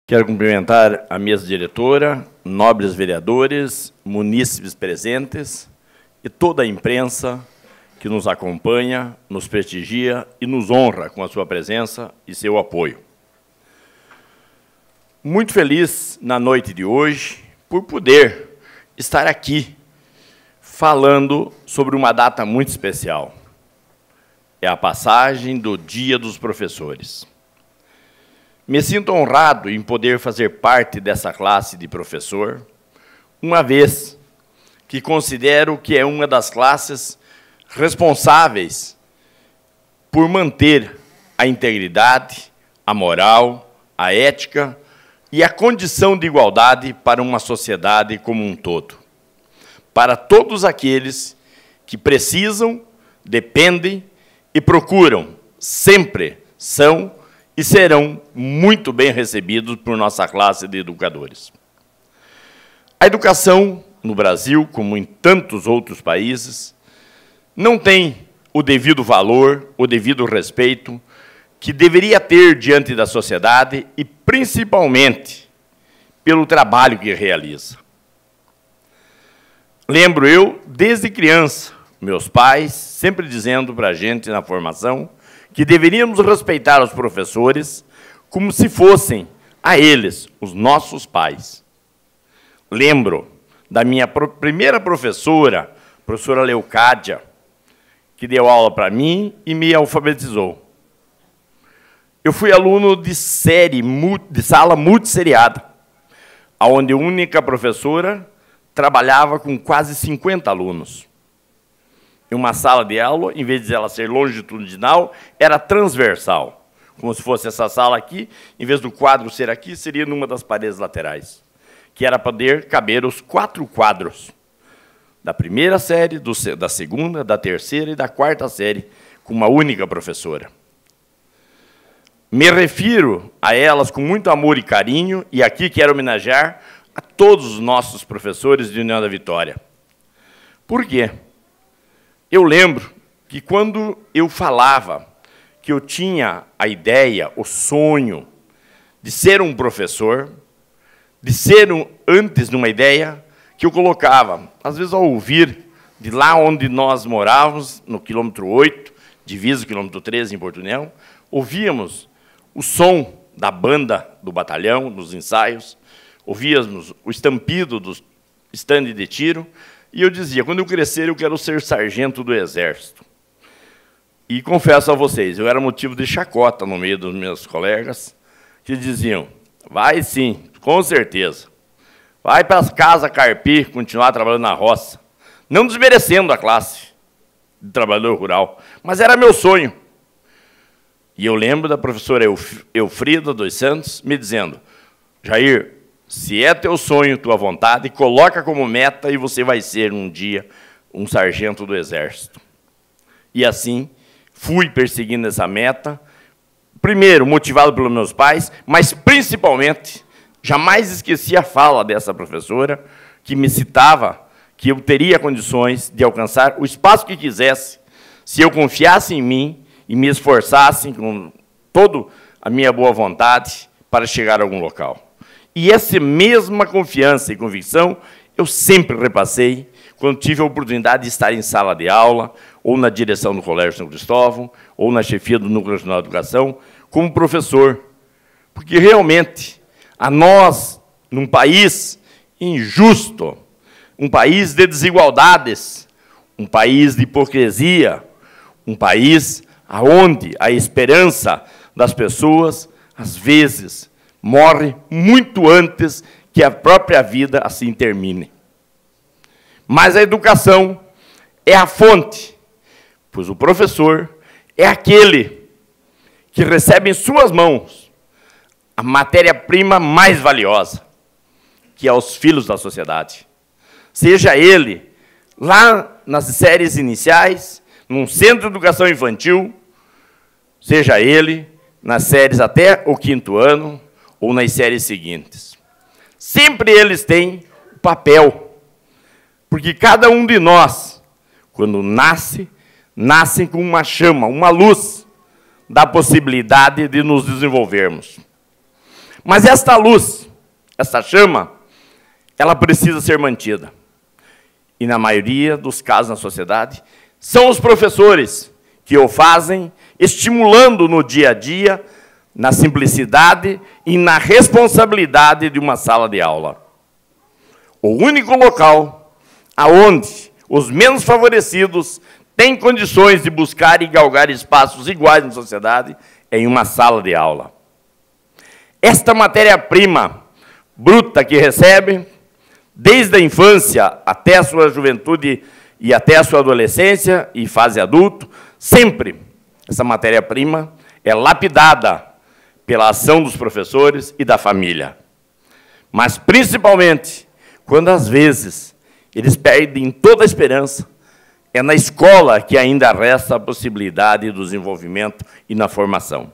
Quero cumprimentar a mesa diretora, nobres vereadores, munícipes presentes e toda a imprensa que nos acompanha, nos prestigia e nos honra com a sua presença e seu apoio. Muito feliz na noite de hoje por poder estar aqui falando sobre uma data muito especial. É a passagem do Dia dos Professores. Me sinto honrado em poder fazer parte dessa classe de professor, uma vez que considero que é uma das classes responsáveis por manter a integridade, a moral, a ética e a condição de igualdade para uma sociedade como um todo. Para todos aqueles que precisam, dependem e procuram, sempre são e serão muito bem recebidos por nossa classe de educadores. A educação no Brasil, como em tantos outros países, não tem o devido valor, o devido respeito que deveria ter diante da sociedade e, principalmente, pelo trabalho que realiza. Lembro eu, desde criança, meus pais sempre dizendo para a gente na formação que deveríamos respeitar os professores como se fossem a eles, os nossos pais. Lembro da minha primeira professora, professora Leucádia, que deu aula para mim e me alfabetizou. Eu fui aluno de sala multisseriada, onde a única professora trabalhava com quase 50 alunos. Em uma sala de aula, em vez de ela ser longitudinal, era transversal. Como se fosse essa sala aqui, em vez do quadro ser aqui, seria numa das paredes laterais, que era poder caber os 4 quadros, da primeira série, da segunda, da terceira e da quarta série, com uma única professora. Me refiro a elas com muito amor e carinho, e aqui quero homenagear a todos os nossos professores de União da Vitória. Por quê? Eu lembro que quando eu falava que eu tinha a ideia, o sonho de ser um professor, de ser antes de uma ideia que eu colocava, às vezes ao ouvir de lá onde nós morávamos, no quilômetro 8, divisa o quilômetro 13 em Porto União, ouvíamos o som da banda do batalhão, nos ensaios, ouvíamos o estampido do estande de tiro, e eu dizia, quando eu crescer, eu quero ser sargento do Exército. E confesso a vocês, eu era motivo de chacota no meio dos meus colegas, que diziam, vai sim, com certeza. Vai para as casas carpir, continuar trabalhando na roça. Não desmerecendo a classe de trabalhador rural, mas era meu sonho. E eu lembro da professora Eufrida dos Santos me dizendo, Jair, se é teu sonho, tua vontade, coloca como meta e você vai ser um dia um sargento do Exército. E assim, fui perseguindo essa meta, primeiro motivado pelos meus pais, mas principalmente, jamais esqueci a fala dessa professora, que me citava que eu teria condições de alcançar o espaço que quisesse, se eu confiasse em mim e me esforçasse com toda a minha boa vontade para chegar a algum local. E essa mesma confiança e convicção eu sempre repassei quando tive a oportunidade de estar em sala de aula, ou na direção do Colégio São Cristóvão, ou na chefia do Núcleo Nacional de Educação, como professor. Porque, realmente, a nós, num país injusto, um país de desigualdades, um país de hipocrisia, um país onde a esperança das pessoas, às vezes, morre muito antes que a própria vida assim termine. Mas a educação é a fonte, pois o professor é aquele que recebe em suas mãos a matéria-prima mais valiosa, que é os filhos da sociedade. Seja ele lá nas séries iniciais, num centro de educação infantil, seja ele nas séries até o 5º ano, ou nas séries seguintes. Sempre eles têm o papel, porque cada um de nós, quando nasce com uma chama, uma luz da possibilidade de nos desenvolvermos. Mas esta luz, esta chama, ela precisa ser mantida. E na maioria dos casos na sociedade, são os professores que o fazem, estimulando no dia a dia, na simplicidade e na responsabilidade de uma sala de aula. O único local aonde os menos favorecidos têm condições de buscar e galgar espaços iguais na sociedade é em uma sala de aula. Esta matéria-prima bruta que recebe, desde a infância até a sua juventude e até a sua adolescência e fase adulto, sempre essa matéria-prima é lapidada pela ação dos professores e da família. Mas, principalmente, quando às vezes eles perdem toda a esperança, é na escola que ainda resta a possibilidade do desenvolvimento e na formação.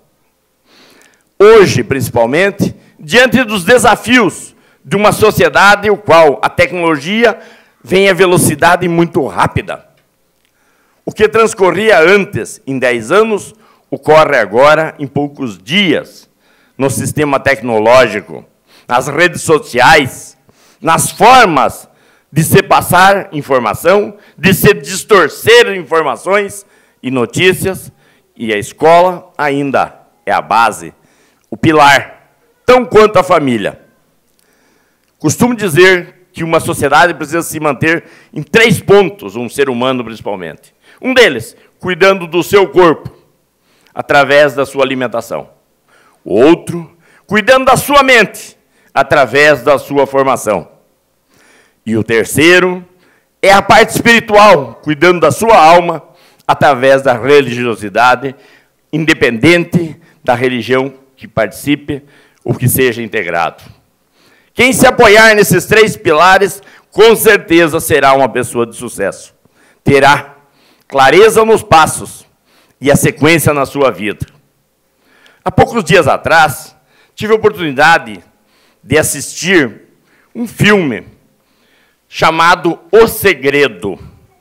Hoje, principalmente, diante dos desafios de uma sociedade em qual a tecnologia vem a velocidade muito rápida. O que transcorria antes em 10 anos, ocorre agora em poucos dias, no sistema tecnológico, nas redes sociais, nas formas de se passar informação, de se distorcer informações e notícias, e a escola ainda é a base, o pilar, tão quanto a família. Costumo dizer que uma sociedade precisa se manter em 3 pontos, um ser humano principalmente. Um deles, cuidando do seu corpo, através da sua alimentação. O outro, cuidando da sua mente, através da sua formação. E o terceiro é a parte espiritual, cuidando da sua alma, através da religiosidade, independente da religião que participe ou que seja integrado. Quem se apoiar nesses 3 pilares, com certeza será uma pessoa de sucesso. Terá clareza nos passos e a sequência na sua vida. Há poucos dias atrás, tive a oportunidade de assistir um filme chamado O Segredo,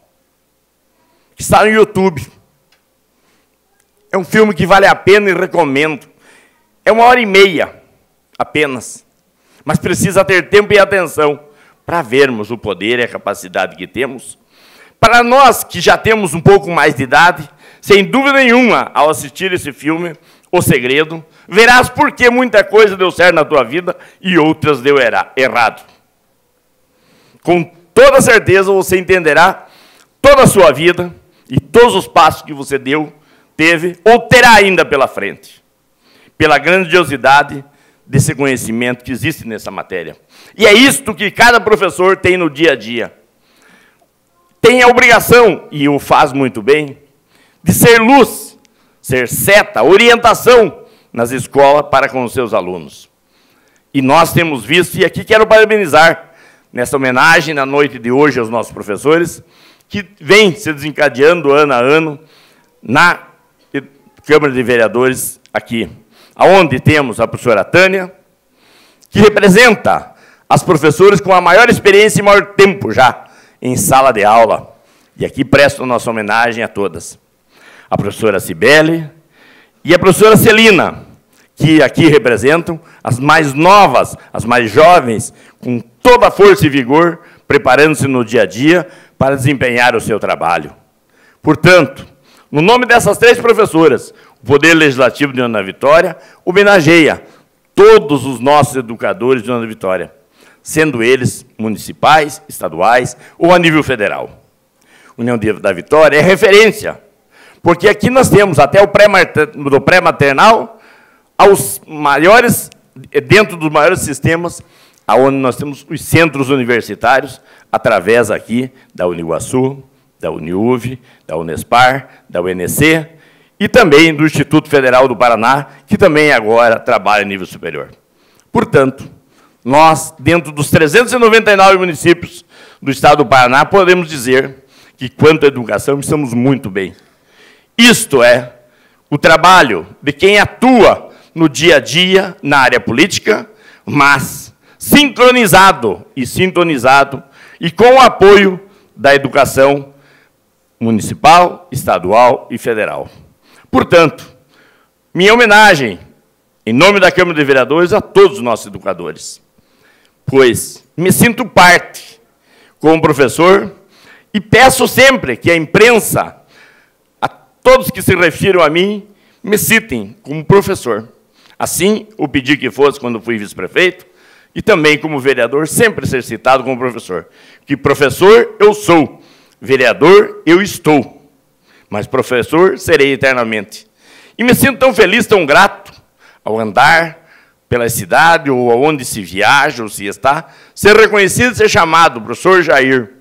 que está no YouTube. É um filme que vale a pena e recomendo. É 1h30 apenas, mas precisa ter tempo e atenção para vermos o poder e a capacidade que temos. Para nós que já temos um pouco mais de idade, sem dúvida nenhuma, ao assistir esse filme, O Segredo, verás por que muita coisa deu certo na tua vida e outras deu errado. Com toda certeza você entenderá toda a sua vida e todos os passos que você teve ou terá ainda pela frente, pela grandiosidade desse conhecimento que existe nessa matéria. E é isto que cada professor tem no dia a dia. Tem a obrigação, e o faz muito bem, de ser luz, ser seta, orientação nas escolas para com os seus alunos. E nós temos visto, e aqui quero parabenizar, nessa homenagem, na noite de hoje, aos nossos professores, que vem se desencadeando ano a ano na Câmara de Vereadores aqui, onde temos a professora Tânia, que representa as professoras com a maior experiência e maior tempo já em sala de aula. E aqui presto a nossa homenagem a todas. A professora Cibele e a professora Celina, que aqui representam as mais novas, as mais jovens, com toda a força e vigor, preparando-se no dia a dia para desempenhar o seu trabalho. Portanto, no nome dessas 3 professoras, o Poder Legislativo de União da Vitória homenageia todos os nossos educadores de União da Vitória, sendo eles municipais, estaduais ou a nível federal. União da Vitória é referência, porque aqui nós temos até do pré-maternal aos maiores, dentro dos maiores sistemas, onde nós temos os centros universitários, através aqui da Uniguaçu, da Uniuv, da Unespar, da UNC, e também do Instituto Federal do Paraná, que também agora trabalha em nível superior. Portanto, nós, dentro dos 399 municípios do estado do Paraná, podemos dizer que, quanto à educação, estamos muito bem. Isto é o trabalho de quem atua no dia a dia, na área política, mas sincronizado e sintonizado e com o apoio da educação municipal, estadual e federal. Portanto, minha homenagem em nome da Câmara de Vereadores, a todos os nossos educadores, pois me sinto parte como professor e peço sempre que a imprensa, a todos que se refiram a mim, me citem como professor. Assim, o pedi que fosse quando fui vice-prefeito, e também como vereador, sempre ser citado como professor. Que professor eu sou, vereador eu estou, mas professor serei eternamente. E me sinto tão feliz, tão grato, ao andar pela cidade, ou aonde se viaja, ou se está, ser reconhecido e ser chamado, professor Jair.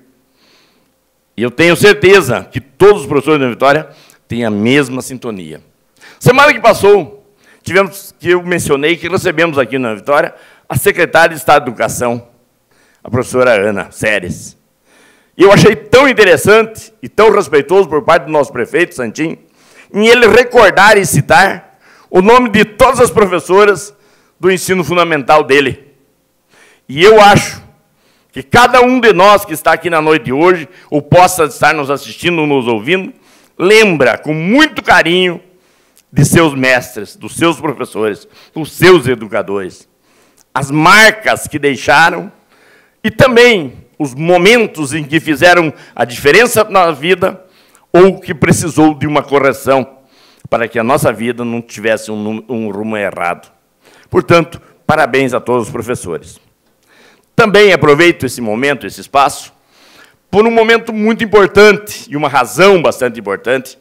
E eu tenho certeza que todos os professores da Vitória têm a mesma sintonia. Semana que passou, tivemos, que eu mencionei, que recebemos aqui na Vitória, a secretária de Estado de Educação, a professora Ana Séries. E eu achei tão interessante e tão respeitoso por parte do nosso prefeito, Santinho, em ele recordar e citar o nome de todas as professoras do ensino fundamental dele. E eu acho que cada um de nós que está aqui na noite de hoje, ou possa estar nos assistindo, nos ouvindo, lembra com muito carinho de seus mestres, dos seus professores, dos seus educadores, as marcas que deixaram e também os momentos em que fizeram a diferença na vida ou que precisou de uma correção para que a nossa vida não tivesse um rumo errado. Portanto, parabéns a todos os professores. Também aproveito esse momento, esse espaço, por um momento muito importante e uma razão bastante importante.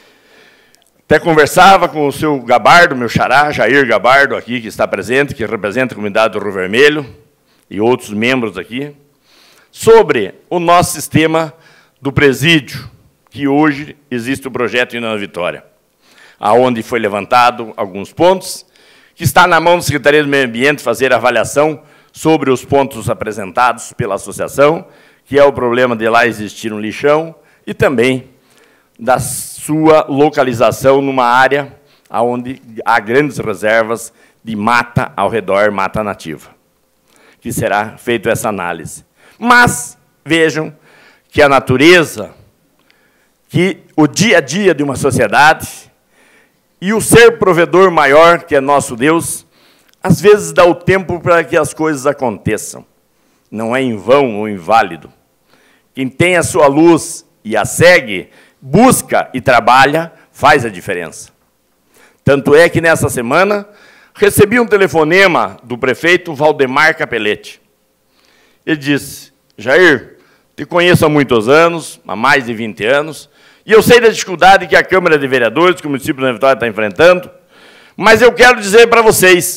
Até conversava com o seu Gabardo, meu xará, Jair Gabardo, aqui, que está presente, que representa a comunidade do Rio Vermelho, e outros membros aqui, sobre o nosso sistema do presídio, que hoje existe o projeto Indo na Vitória, aonde foi levantado alguns pontos, que está na mão da Secretaria do Meio Ambiente fazer a avaliação sobre os pontos apresentados pela associação, que é o problema de lá existir um lixão, e também da sua localização numa área onde há grandes reservas de mata ao redor, mata nativa, que será feita essa análise. Mas vejam que a natureza, que o dia a dia de uma sociedade e o ser provedor maior, que é nosso Deus, às vezes dá o tempo para que as coisas aconteçam. Não é em vão ou inválido. Quem tem a sua luz e a segue, busca e trabalha, faz a diferença. Tanto é que, nessa semana, recebi um telefonema do prefeito Valdemar Capelletti. Ele disse: Jair, te conheço há muitos anos, há mais de 20 anos, e eu sei da dificuldade que a Câmara de Vereadores, que o município da Vitória está enfrentando, mas eu quero dizer para vocês,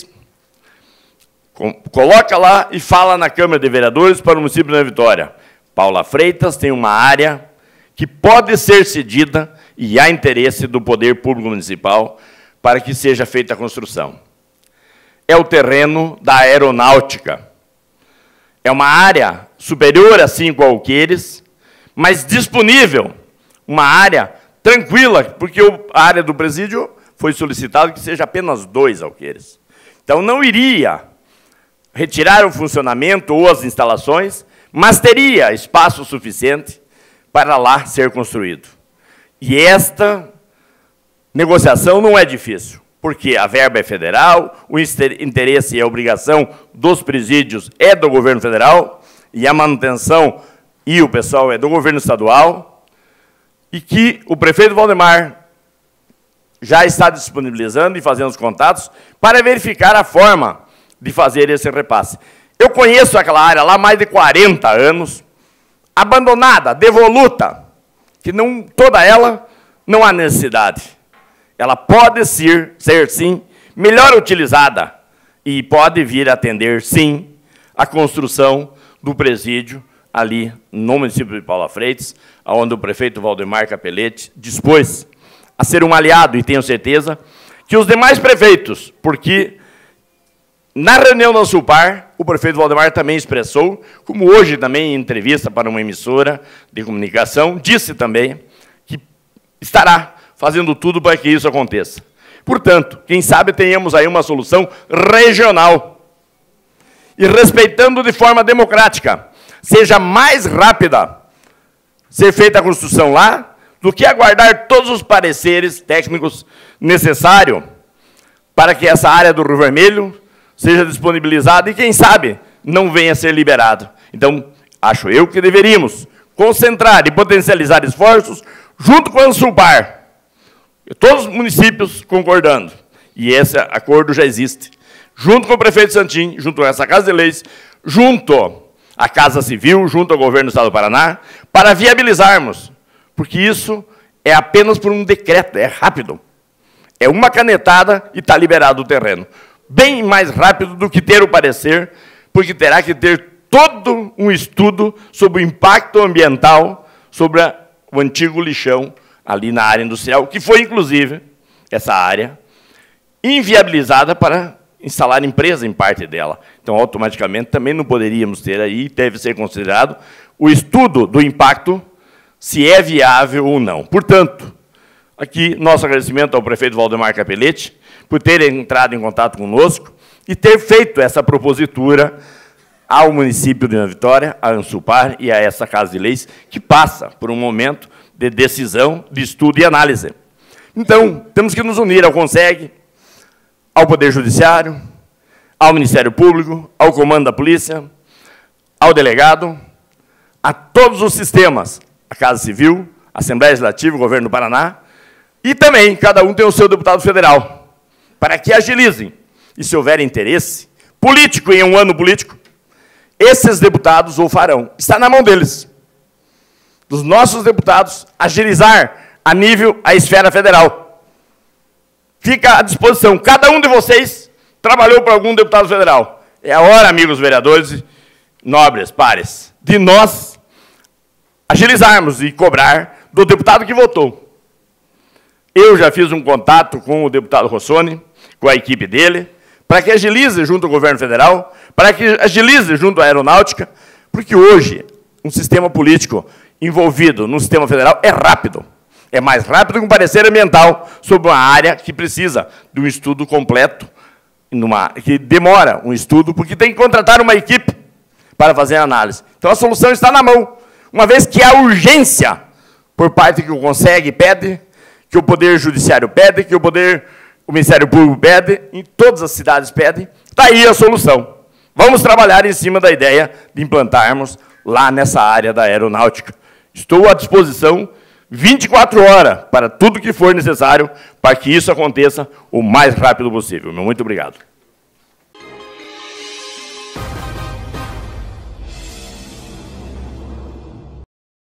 coloca lá e fala na Câmara de Vereadores para o município da Vitória. Paula Freitas tem uma área que pode ser cedida e há interesse do Poder Público Municipal para que seja feita a construção. É o terreno da aeronáutica. É uma área superior a 5 alqueires, mas disponível, uma área tranquila, porque a área do presídio foi solicitado que seja apenas 2 alqueires. Então, não iria retirar o funcionamento ou as instalações, mas teria espaço suficiente para lá ser construído. E esta negociação não é difícil, porque a verba é federal, o interesse e a obrigação dos presídios é do governo federal, e a manutenção e o pessoal é do governo estadual, e que o prefeito Valdemar já está disponibilizando e fazendo os contatos para verificar a forma de fazer esse repasse. Eu conheço aquela área lá há mais de 40 anos, abandonada, devoluta, que não, toda ela não há necessidade. Ela pode ser, sim, melhor utilizada e pode vir a atender, sim, a construção do presídio ali no município de Paula Freitas, onde o prefeito Valdemar Capelletti dispôs a ser um aliado, e tenho certeza que os demais prefeitos, porque na reunião da Sulpar, o prefeito Valdemar também expressou, como hoje também em entrevista para uma emissora de comunicação, disse também que estará fazendo tudo para que isso aconteça. Portanto, quem sabe tenhamos aí uma solução regional e respeitando de forma democrática, seja mais rápida ser feita a construção lá do que aguardar todos os pareceres técnicos necessários para que essa área do Rio Vermelho seja disponibilizada e, quem sabe, não venha a ser liberado. Então, acho eu que deveríamos concentrar e potencializar esforços junto com a Ansulpar, todos os municípios concordando, e esse acordo já existe, junto com o prefeito Santim, junto com essa Casa de Leis, junto à Casa Civil, junto ao governo do Estado do Paraná, para viabilizarmos, porque isso é apenas por um decreto, é rápido. É uma canetada e está liberado o terreno. Bem mais rápido do que ter o parecer, porque terá que ter todo um estudo sobre o impacto ambiental sobre o antigo lixão ali na área industrial, que foi, inclusive, essa área, inviabilizada para instalar empresa em parte dela. Então, automaticamente, também não poderíamos ter aí, deve ser considerado, o estudo do impacto, se é viável ou não. Portanto, aqui, nosso agradecimento ao prefeito Valdemar Capelletti por ter entrado em contato conosco e ter feito essa propositura ao município de Nova Vitória, à Ansulpar e a essa Casa de Leis, que passa por um momento de decisão, de estudo e análise. Então, temos que nos unir ao CONSEG, ao Poder Judiciário, ao Ministério Público, ao Comando da Polícia, ao delegado, a todos os sistemas, a Casa Civil, a Assembleia Legislativa, o Governo do Paraná, e também cada um tem o seu deputado federal, para que agilizem. E se houver interesse político em um ano político, esses deputados o farão. Está na mão deles, dos nossos deputados, agilizar a nível, a esfera federal. Fica à disposição. Cada um de vocês trabalhou para algum deputado federal. É a hora, amigos vereadores, nobres, pares, de nós agilizarmos e cobrar do deputado que votou. Eu já fiz um contato com o deputado Rossoni, com a equipe dele, para que agilize junto ao governo federal, para que agilize junto à aeronáutica, porque hoje um sistema político envolvido no sistema federal é rápido. É mais rápido que um parecer ambiental sobre uma área que precisa de um estudo completo, que demora um estudo, porque tem que contratar uma equipe para fazer a análise. Então, a solução está na mão, uma vez que há urgência por parte que o CONSEG pede, que o Poder Judiciário pede, que o Ministério Público pede, em todas as cidades pedem, está aí a solução. Vamos trabalhar em cima da ideia de implantarmos lá nessa área da aeronáutica. Estou à disposição 24 horas para tudo que for necessário para que isso aconteça o mais rápido possível. Muito obrigado.